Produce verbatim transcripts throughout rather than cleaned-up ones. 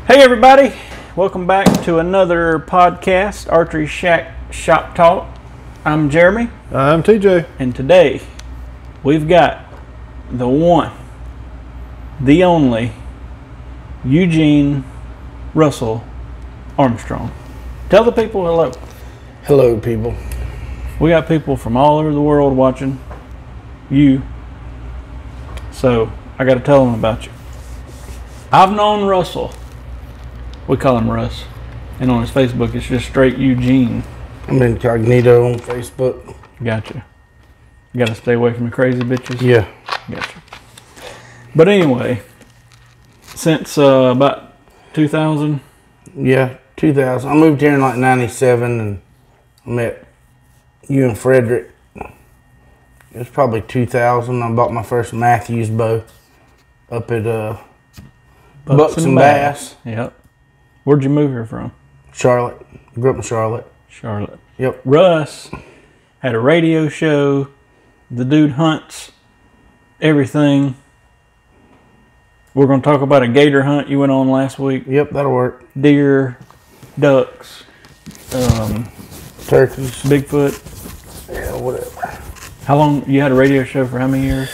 Hey everybody, welcome back to another podcast, Archery Shack Shop Talk. I'm Jeremy. I'm T J. And today we've got the one, the only, Eugene Russell Armstrong. Tell the people hello. Hello, people. We got people from all over the world watching you, so I got to tell them about you. I've known Russell. We call him Russ. And on his Facebook, it's just straight Eugene. I'm incognito on Facebook. Gotcha. You got to stay away from the crazy bitches? Yeah. Gotcha. But anyway, since uh, about two thousand? Yeah, two thousand. I moved here in like ninety-seven and I met you and Frederick. It was probably two thousand. I bought my first Matthews bow up at uh, Bucks, Bucks and Bass. Bass. Yep. Where'd you move here from? Charlotte. Grew up in Charlotte. Charlotte. Yep. Russ had a radio show. The dude hunts everything. We're going to talk about a gator hunt you went on last week. Yep, that'll work. Deer, ducks, um, turkeys, Bigfoot. Yeah, whatever. How long, you had a radio show for how many years?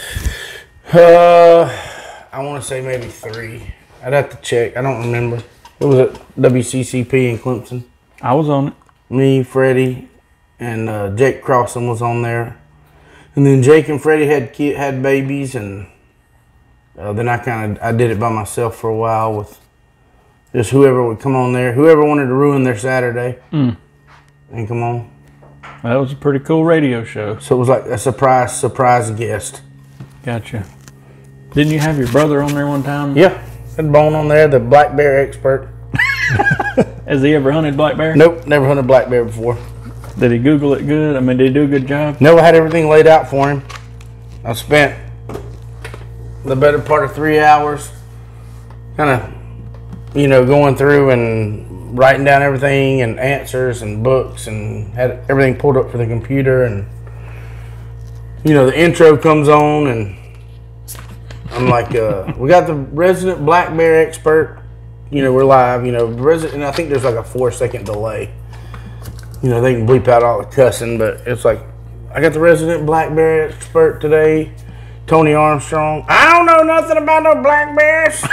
Uh, I want to say maybe three. I'd have to check. I don't remember. What was it? W C C P in Clemson. I was on it. Me, Freddie, and uh, Jake Crossan was on there. And then Jake and Freddie had kid, had babies, and uh, then I kind of I did it by myself for a while with just whoever would come on there, whoever wanted to ruin their Saturday, mm. and come on. That was a pretty cool radio show. So it was like a surprise, surprise guest. Gotcha. Didn't you have your brother on there one time? Yeah, had Bone on there, the black bear expert. Has he ever hunted black bear? Nope, never hunted black bear before. Did he Google it good? I mean, did he do a good job? No, I had everything laid out for him. I spent the better part of three hours kind of, you know, going through and writing down everything and answers and books and had everything pulled up for the computer. And, you know, the intro comes on and I'm like, uh, we got the resident black bear expert. You know, we're live, you know, resident, and I think there's like a four second delay. You know, they can bleep out all the cussing, but it's like, I got the resident black bear expert today, Tony Armstrong. I don't know nothing about no black bears.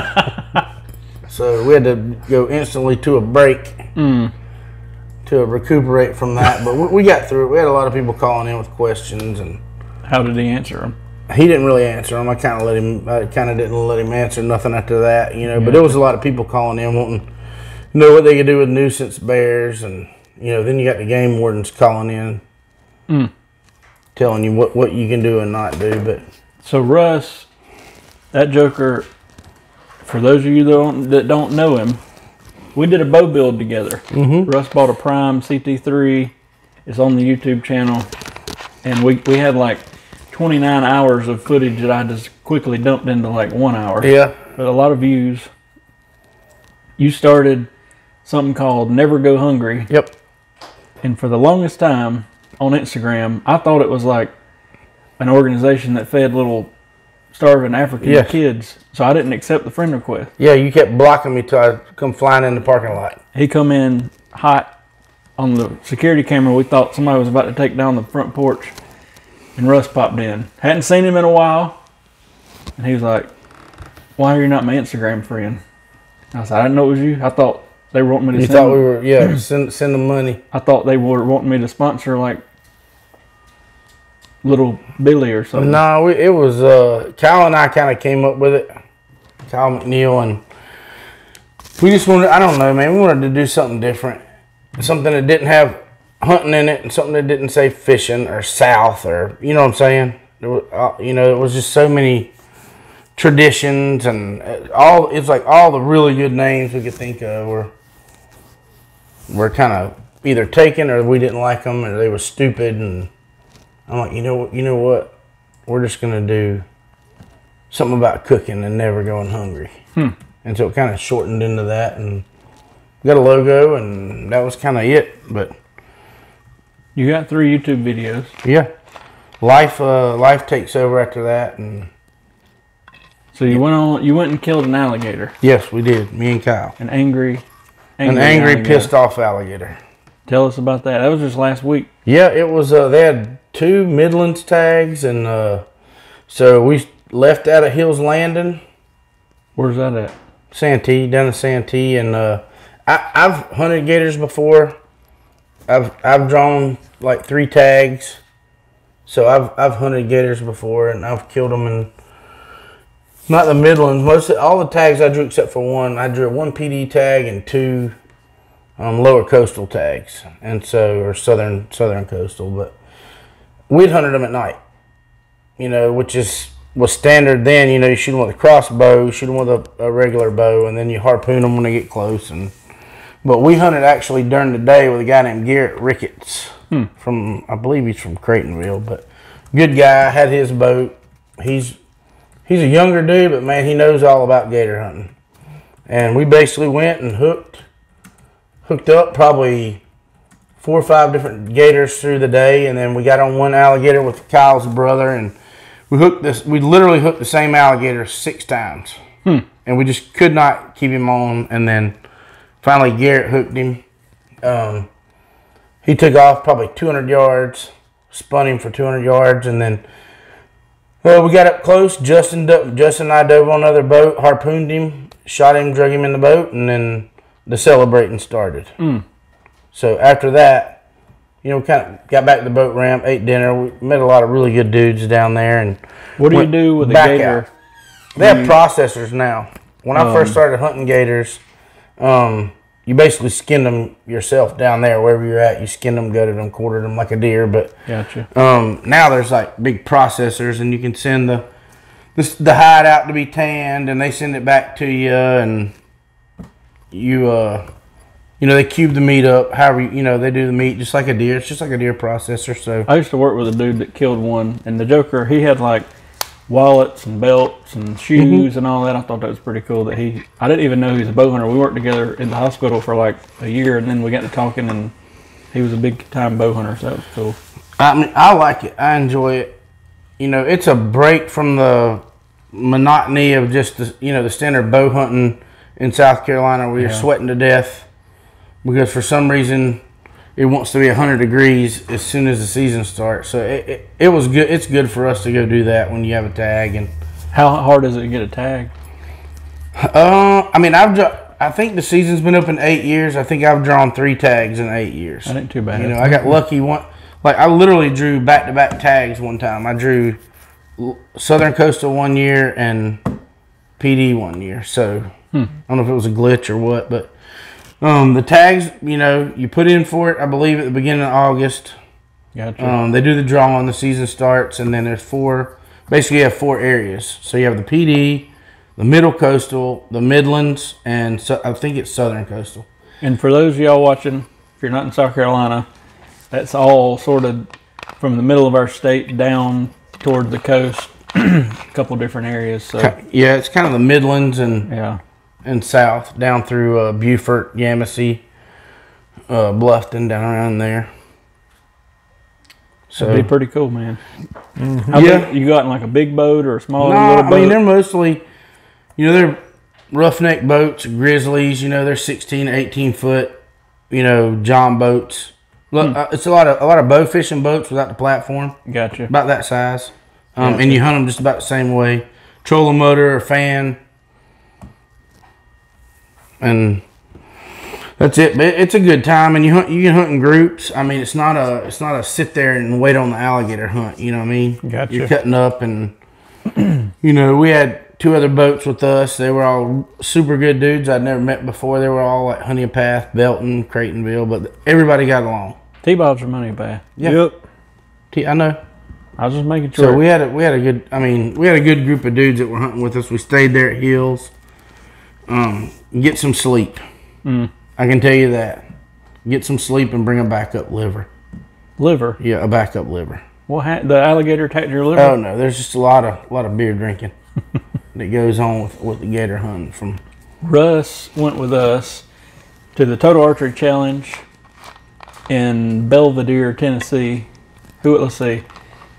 So we had to go instantly to a break mm. to recuperate from that. But we, we got through it. We had a lot of people calling in with questions. And how did he answer them? He didn't really answer them. I kind of let him. I kind of didn't let him answer nothing after that, you know. Yeah. But there was a lot of people calling in wanting to know what they could do with nuisance bears, and you know, then you got the game wardens calling in, mm. telling you what what you can do and not do. But so Russ, that joker, for those of you that don't, that don't know him, we did a bow build together. Mm-hmm. Russ bought a Prime C T three. It's on the YouTube channel, and we we had like twenty-nine hours of footage that I just quickly dumped into like one hour. Yeah. But a lot of views. You started something called Never Go Hungry. Yep. And for the longest time on Instagram, I thought it was like an organization that fed little starving African yes. kids. So I didn't accept the friend request. Yeah, you kept blocking me till I come flying in the parking lot. He come in hot on the security camera. We thought somebody was about to take down the front porch. And Russ popped in. Hadn't seen him in a while. And he was like, why are you not my Instagram friend? I said, I didn't know it was you. I thought they were wanting me to you send thought them. we were, yeah, send, send them money. I thought they were wanting me to sponsor like Little Billy or something. No, we, it was, uh, Kyle and I kind of came up with it. Kyle McNeil, and we just wanted, I don't know, man, we wanted to do something different. Something that didn't have hunting in it, and something that didn't say fishing or south, or you know what I'm saying. There was, uh, you know, it was just so many traditions and all. It's like all the really good names we could think of were were kind of either taken or we didn't like them or they were stupid. And I'm like, you know what, you know what, we're just gonna do something about cooking and never going hungry. Hmm. And so it kind of shortened into that, and we got a logo, and that was kind of it. But You got three YouTube videos. yeah, life uh, life takes over after that, and So you went on. You went and killed an alligator. Yes, we did. Me and Kyle. An angry, angry An angry, alligator. pissed off alligator. Tell us about that. That was just last week. Yeah, it was. Uh, they had two Midlands tags, and uh, so we left out of Hills Landing. Where's that at? Santee, down in Santee, and uh, I, I've hunted gators before. I've I've drawn like three tags, so I've I've hunted gators before, and I've killed them in not the Midlands. Most of, all the tags I drew except for one. I drew one P D tag and two um, lower coastal tags, and so or southern southern coastal. But we'd hunted them at night, you know, which is was standard then. You know, you shoot them with a crossbow, shoot them with a, a regular bow, and then you harpoon them when they get close. And but we hunted actually during the day with a guy named Garrett Ricketts hmm. from, I believe he's from Creightonville, but good guy, had his boat. He's he's a younger dude, but man, he knows all about gator hunting. And we basically went and hooked hooked up probably four or five different gators through the day, and then we got on one alligator with Kyle's brother, and we hooked this. We literally hooked the same alligator six times, hmm. and we just could not keep him on. And then finally, Garrett hooked him. Um, he took off probably two hundred yards, spun him for two hundred yards, and then well, we got up close. Justin, Justin and I dove on another boat, harpooned him, shot him, drug him in the boat, and then the celebrating started. Mm. So after that, you know, we kind of got back to the boat ramp, ate dinner. We met a lot of really good dudes down there. And what do you do with a gator? Out. They have processors now. When I um, first started hunting gators, um, you basically skinned them yourself down there, wherever you're at. You skinned them, gutted them, quartered them like a deer. But gotcha. Um, now there's like big processors, and you can send the the, the hide out to be tanned, and they send it back to you, and you uh, you know, they cube the meat up. However, you, you know, they do the meat just like a deer. It's just like a deer processor. So I used to work with a dude that killed one, and the Joker, he had like wallets and belts and shoes mm-hmm. and all that. I thought that was pretty cool that he, I didn't even know he was a bow hunter. We worked together in the hospital for like a year, and then we got to talking, and he was a big time bow hunter, so that was cool. I mean, I like it. I enjoy it. You know, it's a break from the monotony of just the, you know, the standard bow hunting in South Carolina where you're yeah. sweating to death because for some reason it wants to be one hundred degrees as soon as the season starts. So it, it, it was good. It's good for us to go do that when you have a tag. And how hard is it to get a tag? Uh, I mean, I've I think the season's been open eight years. I think I've drawn three tags in eight years. That ain't too bad. You know, I got lucky one. Like I literally drew back to back tags one time. I drew Southern Coastal one year and P D one year. So hmm. I don't know if it was a glitch or what, but. Um, the tags, you know, you put in for it, I believe, at the beginning of August. Gotcha. Um, they do the drawing, the season starts, and then there's four, basically you have four areas. So you have the P D, the Middle Coastal, the Midlands, and so, I think it's Southern Coastal. And for those of y'all watching, if you're not in South Carolina, that's all sort of from the middle of our state down toward the coast, a couple different areas. So yeah, it's kind of the Midlands and... yeah. and south down through uh, Beaufort, Yamasee, uh, Bluffton, down around there. So that'd be pretty cool, man. Mm-hmm. Yeah, big, you got in like a big boat or a small no, little boat? I mean they're mostly, you know, they're roughneck boats, grizzlies. You know, they're sixteen, eighteen foot, you know, John boats. Look, hmm. uh, it's a lot of a lot of bow fishing boats without the platform. Gotcha. About that size, um, gotcha. And you hunt them just about the same way. Trolling motor or fan. And that's it. But it's a good time, and you hunt. You can hunt in groups. I mean, it's not a. It's not a sit there and wait on the alligator hunt. You know what I mean? Gotcha. You're cutting up, and you know, we had two other boats with us. They were all super good dudes I'd never met before. They were all like Honey Path, Belton, Creightonville, but everybody got along. T-Bob's from Honey Path. Yeah. Yep. T- I know. I was just making sure. So we had a we had a good. I mean, we had a good group of dudes that were hunting with us. We stayed there at Hills. Um, get some sleep. Mm. I can tell you that. Get some sleep and bring a backup liver. Liver? Yeah, a backup liver. What ha- the alligator attacked your liver? Oh no, there's just a lot of a lot of beer drinking that goes on with, with the gator hunting. From Russ went with us to the Total Archery Challenge in Belvedere, Tennessee. Who? Let's see.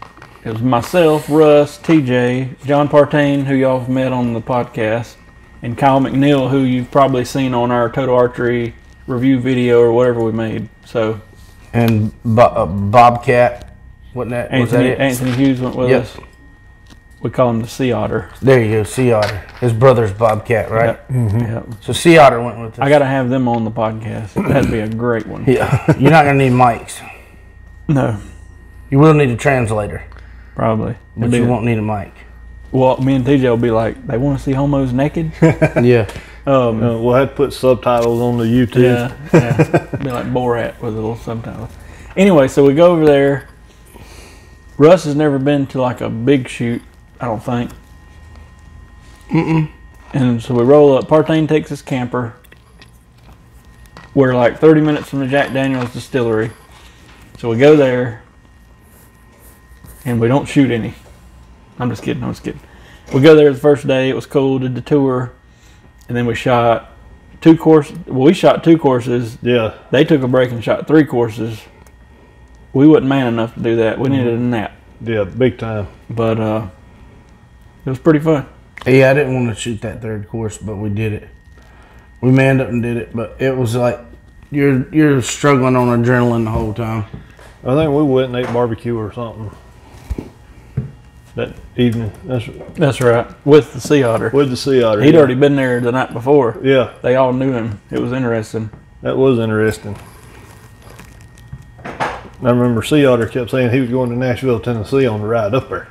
It was myself, Russ, T J, John Partain, who y'all have met on the podcast, and Kyle McNeil, who you've probably seen on our Total Archery review video or whatever we made. So, and Bo- uh, Bobcat, wasn't that? Was that Anthony, it? Anthony Hughes went with Yep. us. We call him the Sea Otter. There you go, Sea Otter. His brother's Bobcat, right? Yep. Mm-hmm. Yep. So Sea Otter went with us. I got to have them on the podcast. That'd be a great one. Yeah, you're not gonna need mics. No, You will need a translator, probably. but It'd be- you won't need a mic. Well, me and T J will be like, they want to see homos naked? Yeah. Um, Uh, we'll have to put subtitles on the YouTube. Yeah, yeah. Be like Borat with a little subtitle. Anyway, so we go over there. Russ has never been to like a big shoot, I don't think. Mm-mm. And so we roll up. Partain takes his camper. We're like thirty minutes from the Jack Daniels distillery. So we go there, and we don't shoot any. I'm just kidding, I'm just kidding. We go there the first day, it was cool, did the tour, and then we shot two courses. Well, we shot two courses. Yeah. They took a break and shot three courses. We wasn't man enough to do that. We needed a nap. Yeah, big time. But uh, it was pretty fun. Yeah, I didn't want to shoot that third course, but we did it. We manned up and did it, but it was like you're you're struggling on adrenaline the whole time. I think we went and ate barbecue or something that evening. That's That's right. With the Sea Otter. with the Sea Otter. He'd yeah. already been there the night before. Yeah, They all knew him. It was interesting. that was interesting. I remember Sea Otter kept saying he was going to Nashville, Tennessee on the ride up there.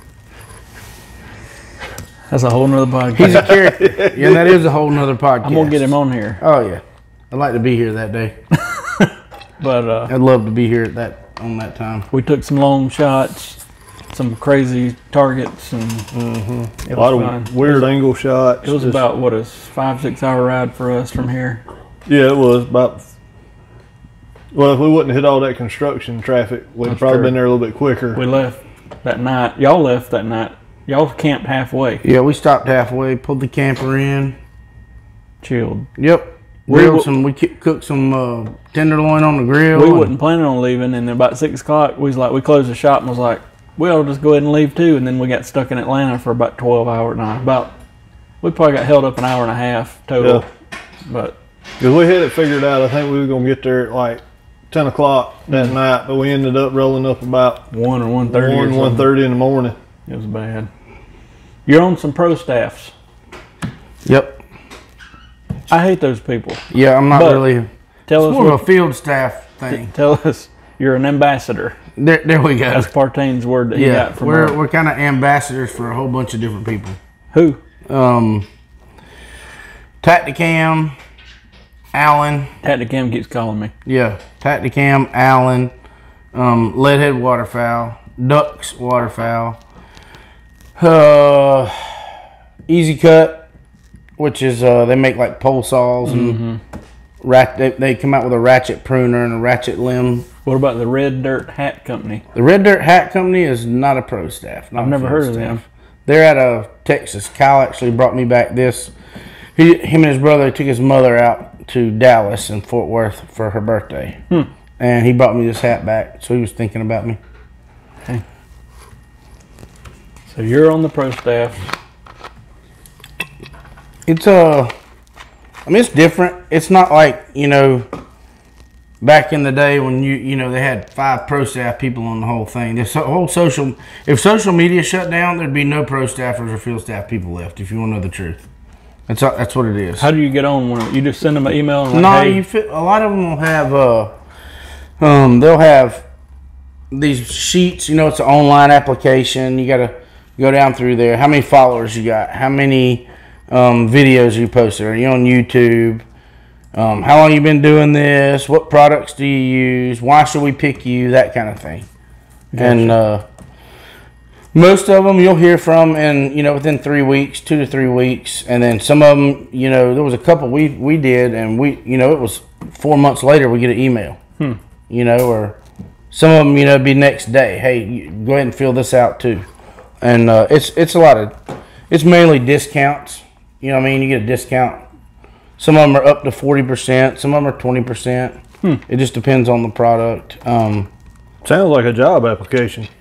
That's a whole nother podcast. He's a character. Yeah, that is a whole nother podcast. I'm gonna get him on here. Oh yeah, I'd like to be here that day. But uh, I'd love to be here at that on that time. we took some long shots, some crazy targets, and A it lot was of fun. weird angle shots. It was just- about what a five six hour ride for us from here. Yeah, it was about. Well, if we wouldn't hit all that construction traffic, we'd That's probably true. been there a little bit quicker. We left that night. Y'all left that night. Y'all camped halfway. Yeah, we stopped halfway, pulled the camper in. Chilled. Yep. We Grilled w- some. We ki- cooked some uh, tenderloin on the grill. We and- wasn't planning on leaving, and then about six o'clock, we was like, we closed the shop and was like, well, just go ahead and leave too. And then we got stuck in Atlanta for about twelve hours. Nah, about we probably got held up an hour and a half total. Yeah. But Because we had it figured out. I think we were going to get there at like ten o'clock that Mm-hmm. night, but we ended up rolling up about one or one thirty. one, one thirty in the morning. It was bad. You're on some pro staffs. Yep. I hate those people. Yeah, I'm not But- really. Tell It's us. more of What, a field staff thing. tell us. You're an ambassador. There, there we go. That's Partain's word that he Yeah, got from we're her. we're kind of ambassadors for a whole bunch of different people. Who? Um, Tacticam, Allen, Tacticam keeps calling me. yeah, Tacticam, Allen, um, Leadhead Waterfowl, Ducks Waterfowl, uh, Easy Cut, which is uh, they make like pole saws and rat. They, they come out with a ratchet pruner and a ratchet limb. What about the Red Dirt Hat Company? The Red Dirt Hat Company is not a pro staff. not I've a never field heard of staff. them. They're out of Texas. Kyle actually brought me back this. He, him and his brother took his mother out to Dallas and Fort Worth for her birthday. Hmm. And he brought me this hat back, so he was thinking about me. So you're on the pro staff. It's uh, I mean, it's different. It's not like, you know, back in the day when you you know they had five pro staff people on the whole thing. This whole social, if social media shut down, there'd be no pro staffers or field staff people left. If you want to know the truth, that's that's what it is. How do you get on when you just send them an email and like, No, hey, you fit, a lot of them will have uh, um, they'll have these sheets. You know, it's an online application. You gotta go down through there. How many followers you got? How many um, videos you posted? Are you on YouTube? Um, how long you been doing this? What products do you use? Why should we pick you? That kind of thing. And uh, most of them you'll hear from in, you know, within three weeks, two to three weeks. And then some of them, you know, there was a couple we we did, and we, you know, it was four months later we get an email. Hmm. You know, or some of them, you know, be next day. Hey, you go ahead and fill this out too. And uh, it's it's a lot of, it's mainly discounts. You know what I mean? You get a discount. Some of them are up to forty percent. Some of them are twenty percent. Hmm. It just depends on the product. Um, Sounds like a job application.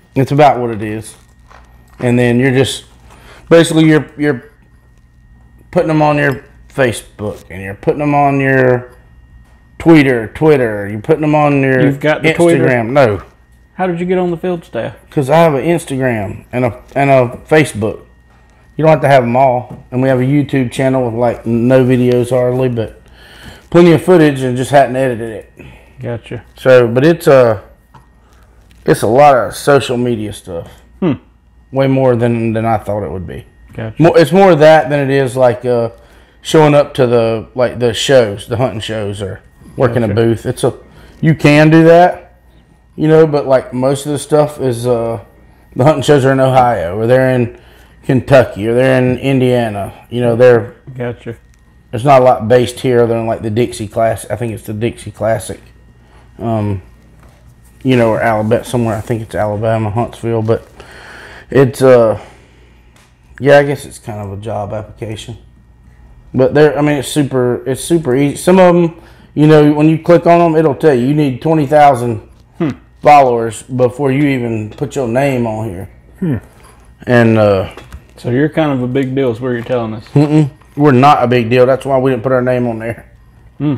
It's about what it is. And then you're just basically you're you're putting them on your Facebook and you're putting them on your Twitter, Twitter. You're putting them on your You've got the Instagram. Twitter? No, How did you get on the field staff? because I have an Instagram and a and a Facebook. You don't have to have them all. And we have a YouTube channel with like no videos hardly, but plenty of footage and just hadn't edited it. Gotcha. So, but it's a it's a lot of social media stuff. Hmm. Way more than than I thought it would be. Gotcha. More, it's more of that than it is like uh, showing up to the like the shows, the hunting shows, or working Gotcha. a booth. It's a you can do that, you know, but like most of the stuff is uh, the hunting shows are in Ohio, or they're in Kentucky, or they're in Indiana. You know, they're Gotcha. there's not a lot based here other than like the Dixie Class. I think it's the Dixie Classic. Um, you know, or Alabama somewhere. I think it's Alabama, Huntsville, but it's uh, yeah, I guess it's kind of a job application. But there, I mean, it's super, it's super easy. Some of them, you know, when you click on them, it'll tell you you need twenty thousand Hmm. followers before you even put your name on here. Hmm. And uh, So you're kind of a big deal is what you're telling us. mm-mm, we're not a big deal. That's why we didn't put our name on there. Hmm.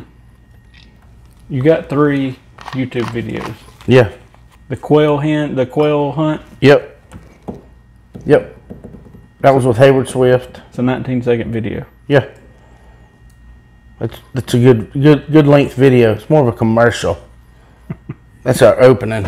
You got three YouTube videos. Yeah. The quail hunt, the quail hunt. Yep. Yep. That was with Hayward Swift. It's a nineteen second video. Yeah. That's that's a good good good length video. It's more of a commercial. That's our opening.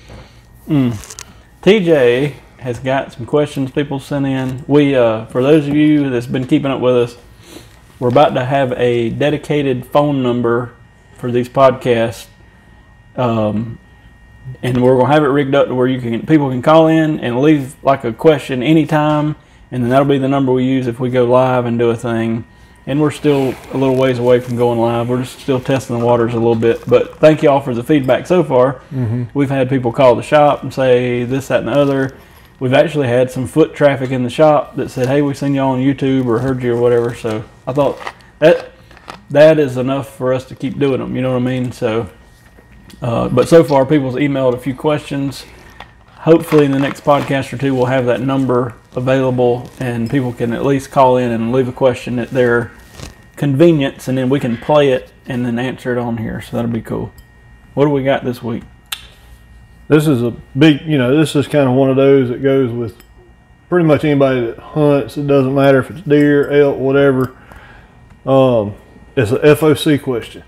Mm. T J has got some questions people sent in. We, uh, for those of you that's been keeping up with us, we're about to have a dedicated phone number for these podcasts, um, and we're gonna have it rigged up to where you can people can call in and leave like a question anytime, and then that'll be the number we use if we go live and do a thing. And we're still a little ways away from going live. We're just still testing the waters a little bit. But thank you all for the feedback so far. Mm-hmm. We've had people call the shop and say this, that, and the other. We've actually had some foot traffic in the shop that said, hey, we seen you on YouTube or heard you or whatever. So I thought that that is enough for us to keep doing them. You know what I mean? So, uh, but so far, people's emailed a few questions. Hopefully in the next podcast or two, we'll have that number available and people can at least call in and leave a question at their convenience, and then we can play it and then answer it on here. So that'll be cool. What do we got this week? This is a big, you know, this is kind of one of those that goes with pretty much anybody that hunts. It doesn't matter if it's deer, elk, whatever. Um, it's an F O C question.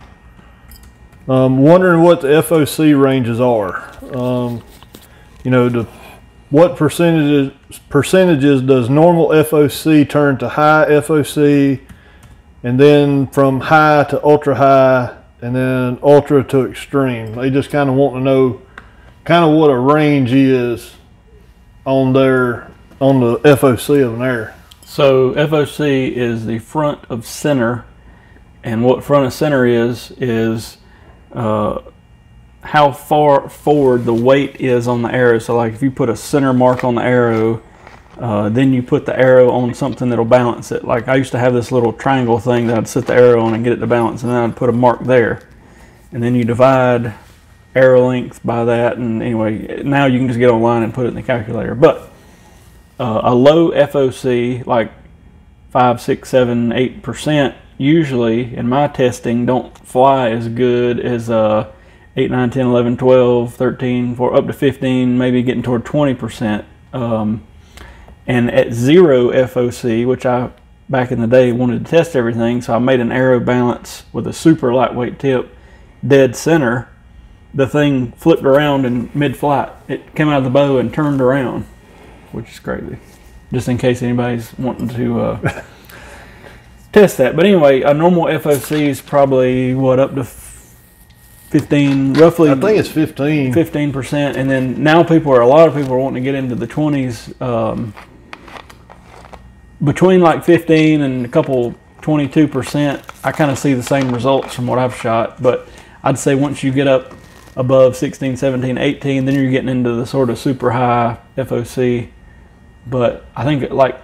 Um, wondering what the F O C ranges are. Um, you know, the, what percentages percentages does normal F O C turn to high F O C, and then from high to ultra high, and then ultra to extreme? They just kind of want to know kind of what a range is on their on the F O C of an arrow. So F O C is the front of center, and what front of center is is uh, how far forward the weight is on the arrow. So like if you put a center mark on the arrow, uh, then you put the arrow on something that'll balance it. Like I used to have this little triangle thing that I'd set the arrow on and get it to balance, and then I'd put a mark there, and then you divide arrow length by that. And anyway, now you can just get online and put it in the calculator. But uh, a low F O C, like five, six, seven, eight percent, usually in my testing don't fly as good as uh, eight, nine, ten, eleven, twelve, thirteen, for up to fifteen, maybe getting toward twenty percent. Um, and at zero F O C, which I back in the day wanted to test everything, so I made an arrow balance with a super lightweight tip, dead center. The thing flipped around in mid-flight. It came out of the bow and turned around, which is crazy. Just in case anybody's wanting to uh, test that. But anyway, a normal F O C is probably, what, up to fifteen, roughly. I think it's fifteen. fifteen percent. And then now people are, a lot of people are wanting to get into the twenties. Um, between like fifteen and a couple twenty-two percent, I kind of see the same results from what I've shot. But I'd say once you get up above sixteen, seventeen, eighteen, then you're getting into the sort of super high F O C. But I think, like,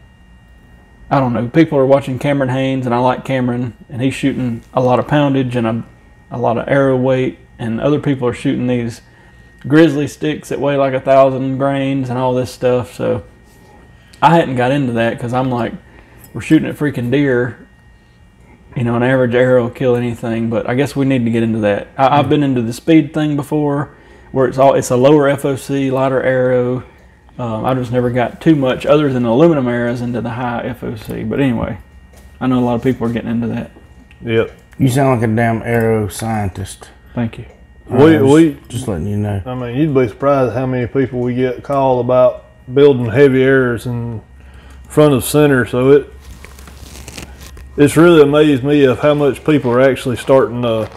I don't know, people are watching Cameron Haynes, and I like Cameron, and he's shooting a lot of poundage and a, a lot of arrow weight, and other people are shooting these grizzly sticks that weigh like a thousand grains and all this stuff. So I hadn't got into that because I'm like, we're shooting at freaking deer. You know, an average arrow will kill anything, but I guess we need to get into that. I, I've been into the speed thing before, where it's all it's a lower F O C, lighter arrow. Um, I just never got too much other than aluminum arrows into the high F O C. But anyway, I know a lot of people are getting into that. Yep. You sound like a damn arrow scientist. Thank you. We, I was we, just letting you know. I mean, you'd be surprised how many people we get called about building heavy arrows in front of center. So it, it's really amazed me of how much people are actually starting to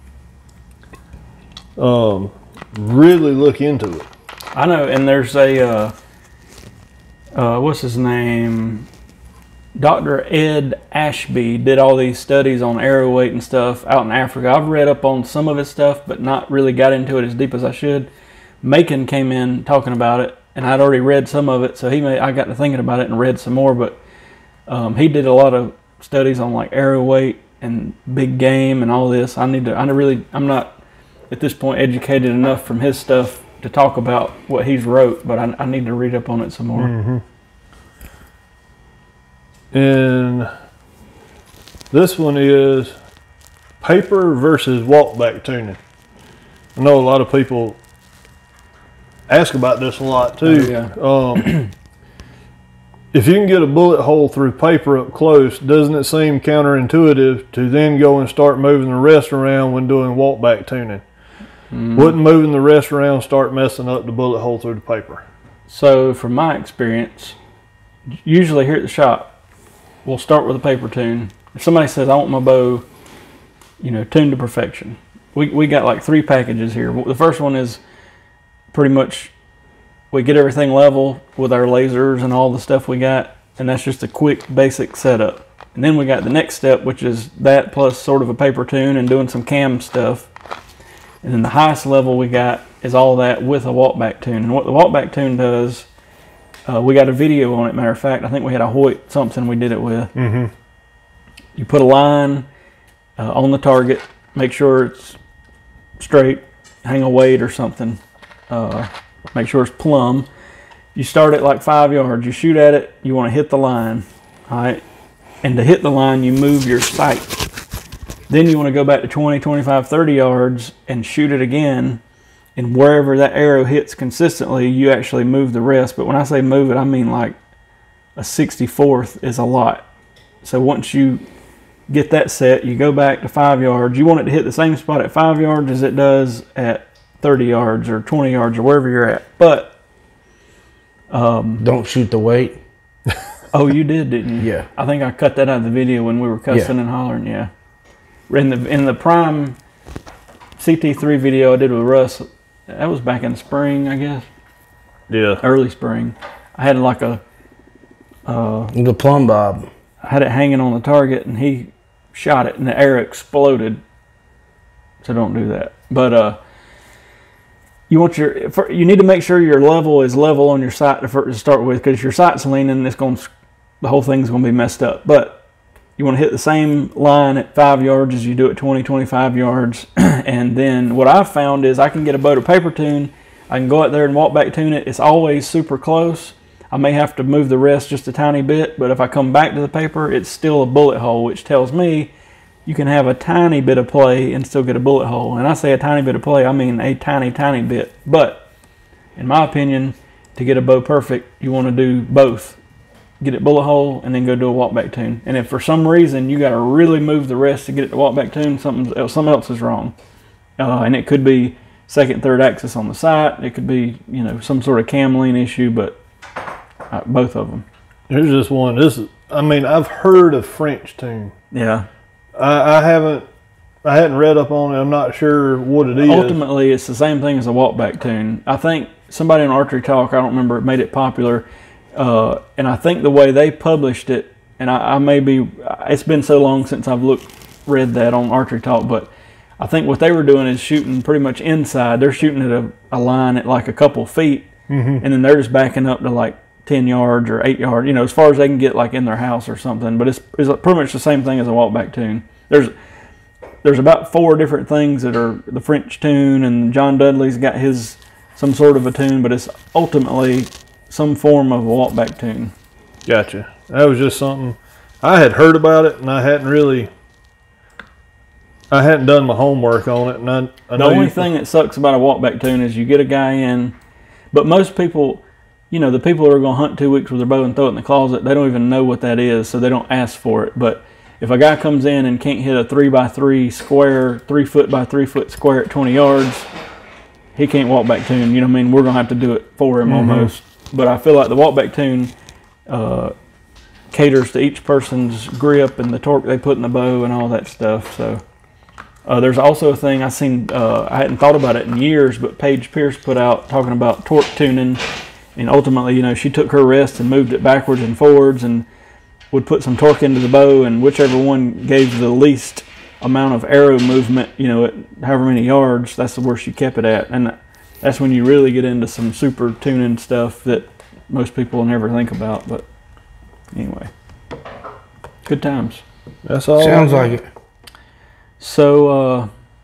um, really look into it. I know, and there's a, uh, uh, what's his name? Doctor Ed Ashby did all these studies on arrow weight and stuff out in Africa. I've read up on some of his stuff, but not really got into it as deep as I should. Macon came in talking about it, and I'd already read some of it, so he made, I got to thinking about it and read some more, but um, he did a lot of studies on like arrow weight and big game and all this. I need to, I really, I'm not at this point educated enough from his stuff to talk about what he's wrote, but I, I need to read up on it some more. Mm-hmm. And this one is paper versus walkback tuning. I know a lot of people ask about this a lot too. Oh, yeah. Um, if you can get a bullet hole through paper up close, doesn't it seem counterintuitive to then go and start moving the rest around when doing walkback tuning? Mm. Wouldn't moving the rest around start messing up the bullet hole through the paper? So from my experience, usually here at the shop, we'll start with a paper tune. If somebody says, I want my bow, you know, tuned to perfection. We, we got like three packages here. The first one is pretty much, we get everything level with our lasers and all the stuff we got, and that's just a quick basic setup. And then we got the next step, which is that plus sort of a paper tune and doing some cam stuff. And then the highest level we got is all that with a walkback tune. And what the walkback tune does, uh, we got a video on it, matter of fact. I think we had a Hoyt something we did it with. Mm-hmm. You put a line uh, on the target, make sure it's straight, hang a weight or something. Uh, make sure it's plumb. You start at like five yards. You shoot at it, you want to hit the line. All right? And to hit the line, you move your sight. Then you want to go back to twenty, twenty-five, thirty yards and shoot it again. And wherever that arrow hits consistently, you actually move the rest. But when I say move it, I mean like a sixty-fourth is a lot. So once you get that set, you go back to five yards. You want it to hit the same spot at five yards as it does at thirty yards or twenty yards or wherever you're at. But um, don't shoot the weight. Oh, you did, didn't you? Yeah. I think I cut that out of the video when we were cussing Yeah. and hollering. Yeah. In the in the Prime C T three video I did with Russ, that was back in spring, I guess. Yeah. Early spring. I had like a uh, The plumb bob. I had it hanging on the target, and he shot it, and the arrow exploded. So don't do that. But uh, you want your for, you need to make sure your level is level on your sight to, to start with, because your sight's leaning, it's going the whole thing's going to be messed up. But you want to hit the same line at five yards as you do at twenty, twenty-five yards. And then what I've found is I can get a bow to paper tune. I can go out there and walk back tune it. It's always super close. I may have to move the rest just a tiny bit, but if I come back to the paper, it's still a bullet hole, which tells me you can have a tiny bit of play and still get a bullet hole. And I say a tiny bit of play, I mean a tiny, tiny bit. But in my opinion, to get a bow perfect, you want to do both. Get it bullet hole and then go do a walkback tune. And if for some reason you got to really move the rest to get it to walkback tune, something else, something else is wrong. Uh, and it could be second, third axis on the sight. It could be, you know, some sort of cam lean issue, but uh, both of them. Here's this one. This is, I mean, I've heard of French tune. Yeah. I, I haven't, I hadn't read up on it. I'm not sure what it is. Ultimately, it's the same thing as a walkback tune. I think somebody on Archery Talk, I don't remember, it made it popular. Uh, and I think the way they published it, and I, I may be, it's been so long since I've looked, read that on Archery Talk, but I think what they were doing is shooting pretty much inside. They're shooting at a, a line at like a couple feet, mm-hmm. and then they're just backing up to like ten yards or eight yards, you know, as far as they can get like in their house or something. But it's, it's pretty much the same thing as a walkback tune. There's there's about four different things that are the French tune, and John Dudley's got his some sort of a tune, but it's ultimately some form of a walk-back tune. Gotcha. That was just something I had heard about it, and I hadn't really, I hadn't done my homework on it. And I, I The know only you, thing that sucks about a walk-back tune is you get a guy in, but most people, you know, the people who are going to hunt two weeks with their bow and throw it in the closet, they don't even know what that is, so they don't ask for it. But if a guy comes in and can't hit a three by three square, three foot by three foot square at twenty yards, he can't walk back tune. You know what I mean? We're gonna have to do it for him Mm-hmm. almost. But I feel like the walk back tune uh, caters to each person's grip and the torque they put in the bow and all that stuff. So uh, there's also a thing I seen. Uh, I hadn't thought about it in years, but Paige Pierce put out talking about torque tuning, and ultimately, you know, she took her wrist and moved it backwards and forwards and would put some torque into the bow, and whichever one gave the least amount of arrow movement, you know, at however many yards, that's the worst you kept it at. And that's when you really get into some super tuning stuff that most people never think about. But anyway, good times. that's all. Sounds I- like it. So uh,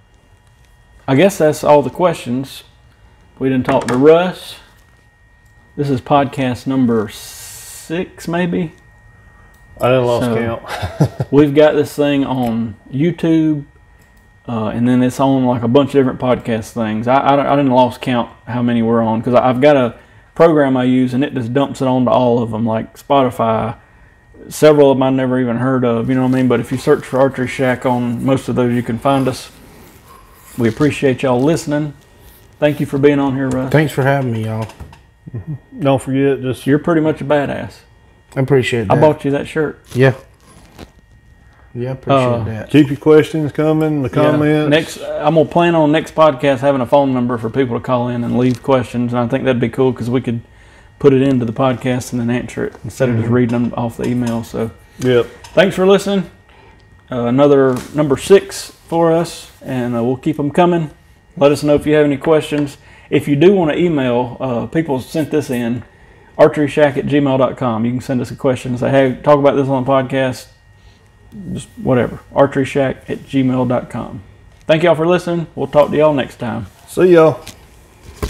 I guess that's all the questions. We didn't talk to Russ. This is podcast number six, maybe. I didn't lost So- count. We've got this thing on YouTube, uh, and then it's on like a bunch of different podcast things. I, I, I didn't lost count how many we're on because I've got a program I use, and it just dumps it onto all of them, like Spotify. Several of them I never even heard of, you know what I mean? But if you search for Archery Shack on most of those, you can find us. We appreciate y'all listening. Thank you for being on here, Russ. Thanks for having me, y'all. Don't forget, just You're pretty much a badass. I appreciate that. I bought you that shirt. Yeah. Yeah, I appreciate Uh, that. keep your questions coming, the Yeah. comments. Next, I'm gonna plan on next podcast having a phone number for people to call in and leave questions, and I think that'd be cool because we could put it into the podcast and then answer it instead of just reading them off the email. So, Yep. thanks for listening. Uh, another number six for us, and uh, we'll keep them coming. Let us know if you have any questions. If you do want to email, uh, people sent this in, archery shack at gmail dot com. You can send us a question and say, hey, talk about this on the podcast. Just whatever. archery shack at gmail dot com. Thank y'all for listening. We'll talk to y'all next time. See y'all.